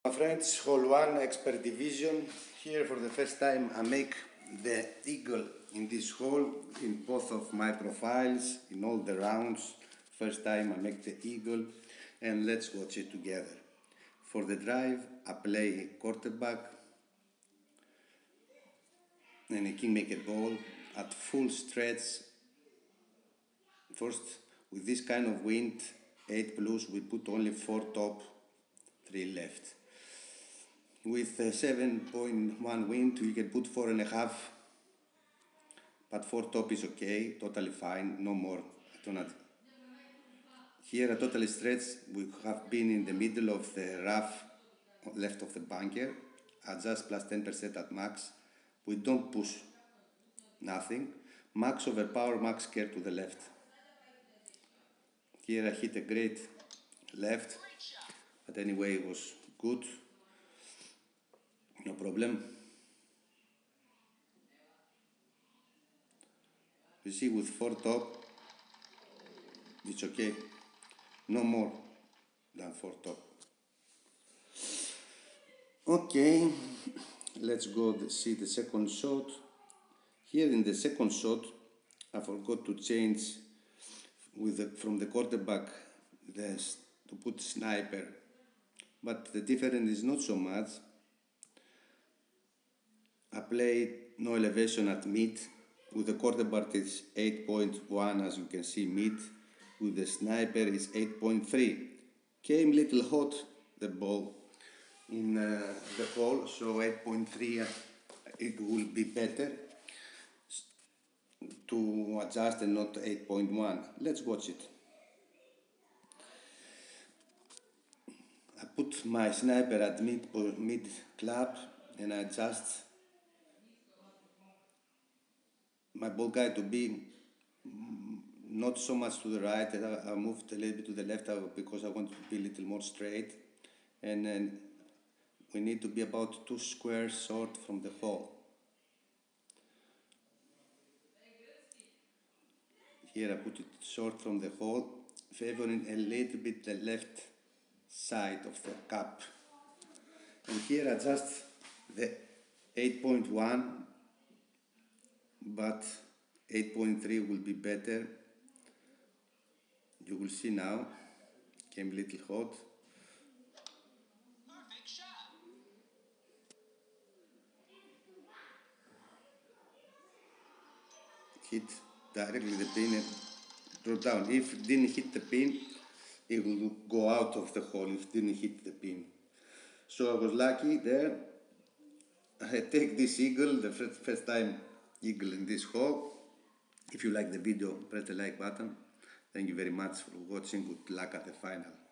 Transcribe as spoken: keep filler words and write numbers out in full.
My friends, hole one expert division. Here for the first time I make the eagle in this hole in both of my profiles, in all the rounds. First time I make the eagle, and let's watch it together. For the drive I play quarterback and a kingmaker ball at full stretch. First, with this kind of wind, eight plus, we put only four top, three left. With a seven point one wind, we can put four and a half, but four top is okay, totally fine, no more. I do not. Here, a total stretch, we have been in the middle of the rough left of the bunker, adjust plus ten percent at max. We don't push nothing. Max overpower, max care to the left. Here I hit a great left, but anyway it was good, no problem. You see, with four top, it's okay, no more than four top. Okay, let's go see the second shot. Here in the second shot, I forgot to change with the, from the quarterback the, to put sniper, but the difference is not so much. I played no elevation at mid. With the quarterback it's eight point one, as you can see, mid. With the sniper is eight point three. Came little hot the ball in uh, the hole, so eight point three uh, it will be better to adjust and not eight point one. Let's watch it. I put my sniper at mid, mid club and I adjust my ball guide to be not so much to the right. I, I moved a little bit to the left because I want to be a little more straight, and then we need to be about two squares short from the hole. Here I put it short from the hole, favoring a little bit the left side of the cup. And here I adjust the eight point one, but eight point three will be better. You will see now, came a little hot. Hit directly the pin and drop down. If it didn't hit the pin, it will go out of the hole if it didn't hit the pin. So I was lucky there. I take this eagle, the first, first time eagle in this hole. If you like the video, press the like button. Thank you very much for watching. Good luck at the final.